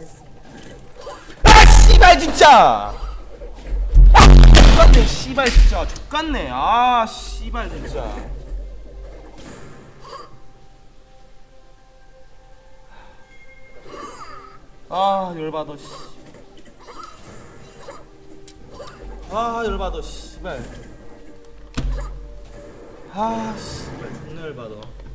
아 씨발 진짜. 족같네 씨발 진짜. 족같네. 아 씨발 진짜. 아 열받아 씨. 아 열받아 씨발. 아 씨발 존나 열받아.